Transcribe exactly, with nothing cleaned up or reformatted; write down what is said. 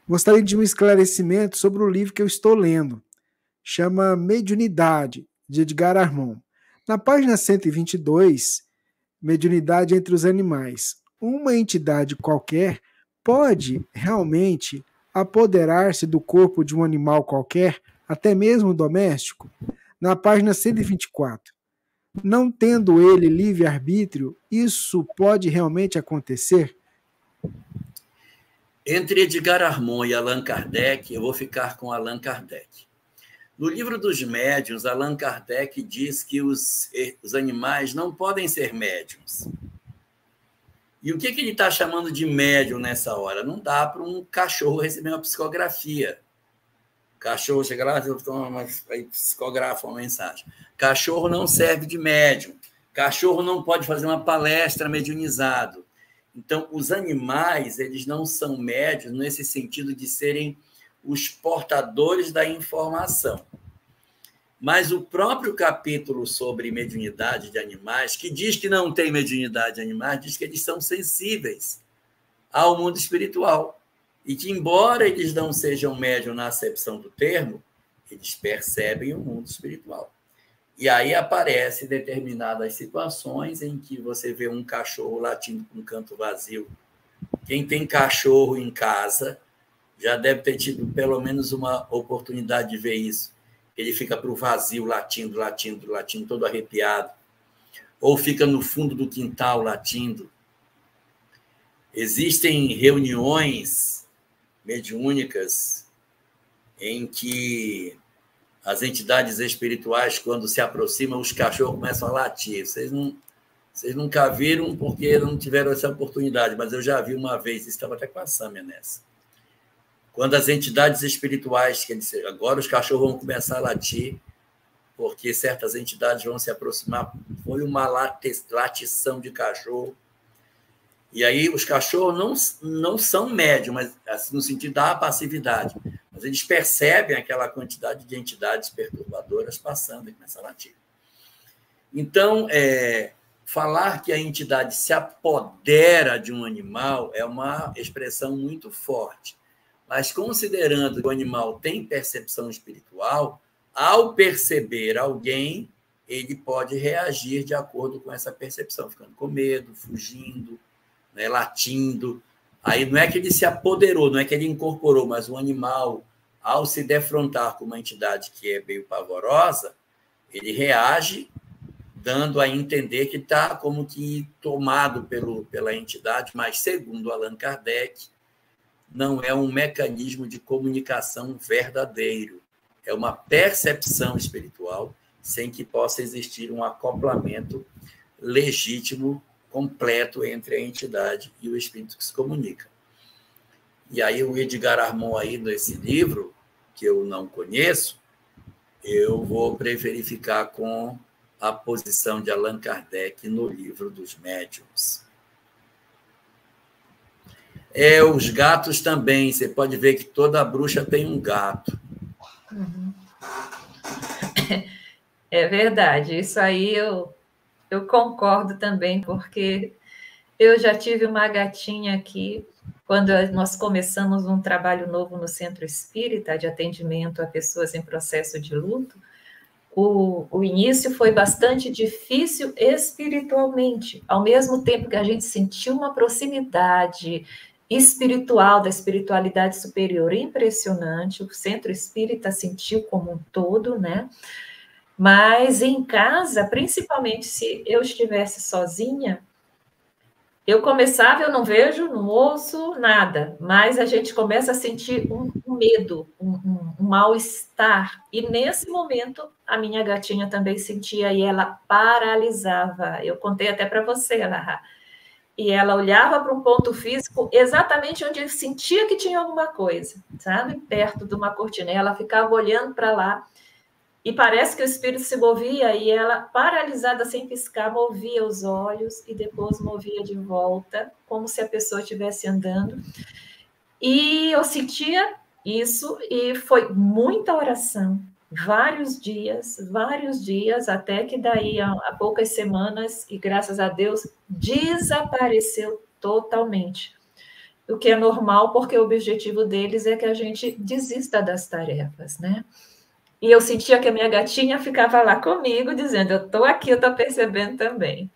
Gostaria de um esclarecimento sobre o livro que eu estou lendo. Chama Mediunidade, de Edgar Armon. Na página cento e vinte e dois, Mediunidade entre os animais. Uma entidade qualquer pode realmente apoderar-se do corpo de um animal qualquer, até mesmo doméstico? Na página cento e vinte e quatro. Não tendo ele livre-arbítrio, isso pode realmente acontecer? Entre Edgar Armon e Allan Kardec, eu vou ficar com Allan Kardec. No livro dos médiuns, Allan Kardec diz que os, os animais não podem ser médiums. E o que, que ele está chamando de médium nessa hora? Não dá para um cachorro receber uma psicografia. O cachorro chega lá e psicografa uma mensagem. Cachorro não serve de médium. Cachorro não pode fazer uma palestra mediunizado. Então, os animais, eles não são médios nesse sentido de serem os portadores da informação. Mas o próprio capítulo sobre mediunidade de animais, que diz que não tem mediunidade de animais, diz que eles são sensíveis ao mundo espiritual. E que, embora eles não sejam médium na acepção do termo, eles percebem o mundo espiritual. E aí aparecem determinadas situações em que você vê um cachorro latindo com um canto vazio. Quem tem cachorro em casa já deve ter tido pelo menos uma oportunidade de ver isso. Ele fica para o vazio latindo, latindo, latindo, todo arrepiado. Ou fica no fundo do quintal latindo. Existem reuniões mediúnicas em que as entidades espirituais, quando se aproximam, os cachorros começam a latir. Vocês, não, vocês nunca viram porque não tiveram essa oportunidade, mas eu já vi uma vez, estava até com a Sâmia nessa. Quando as entidades espirituais, quer dizer, agora os cachorros vão começar a latir, porque certas entidades vão se aproximar, foi uma latição de cachorro. E aí os cachorros não, não são médios, mas assim, no sentido da passividade. Mas eles percebem aquela quantidade de entidades perturbadoras passando e começam a latir. Então, é, falar que a entidade se apodera de um animal é uma expressão muito forte. Mas considerando que o animal tem percepção espiritual, ao perceber alguém, ele pode reagir de acordo com essa percepção, ficando com medo, fugindo, né, latindo. Aí não é que ele se apoderou, não é que ele incorporou, mas o animal, ao se defrontar com uma entidade que é meio pavorosa, ele reage, dando a entender que está como que tomado pelo, pela entidade, mas, segundo Allan Kardec, não é um mecanismo de comunicação verdadeiro. É uma percepção espiritual sem que possa existir um acoplamento legítimo, completo entre a entidade e o espírito que se comunica. E aí o Edgar Armon, aí nesse livro, que eu não conheço, eu vou preferir ficar com a posição de Allan Kardec no livro dos médiuns. É, os gatos também, você pode ver que toda bruxa tem um gato. Uhum. É verdade, isso aí eu, eu concordo também, porque eu já tive uma gatinha aqui, quando nós começamos um trabalho novo no Centro Espírita, de atendimento a pessoas em processo de luto. O, o início foi bastante difícil espiritualmente, ao mesmo tempo que a gente sentiu uma proximidade espiritual, da espiritualidade superior impressionante, o Centro Espírita sentiu como um todo, né? Mas em casa, principalmente se eu estivesse sozinha, eu começava, eu não vejo, não ouço nada, mas a gente começa a sentir um, um medo, um, um, um mal-estar. E nesse momento, a minha gatinha também sentia e ela paralisava. Eu contei até para você, Larra. E ela olhava para um ponto físico exatamente onde eu sentia que tinha alguma coisa, sabe? Perto de uma cortina. E ela ficava olhando para lá. E parece que o espírito se movia e ela, paralisada, sem piscar, movia os olhos e depois movia de volta, como se a pessoa estivesse andando. E eu sentia isso e foi muita oração, vários dias, vários dias, até que daí, há poucas semanas, e graças a Deus, desapareceu totalmente. o que é normal, porque o objetivo deles é que a gente desista das tarefas, né? E eu sentia que a minha gatinha ficava lá comigo, dizendo, eu estou aqui, eu estou percebendo também.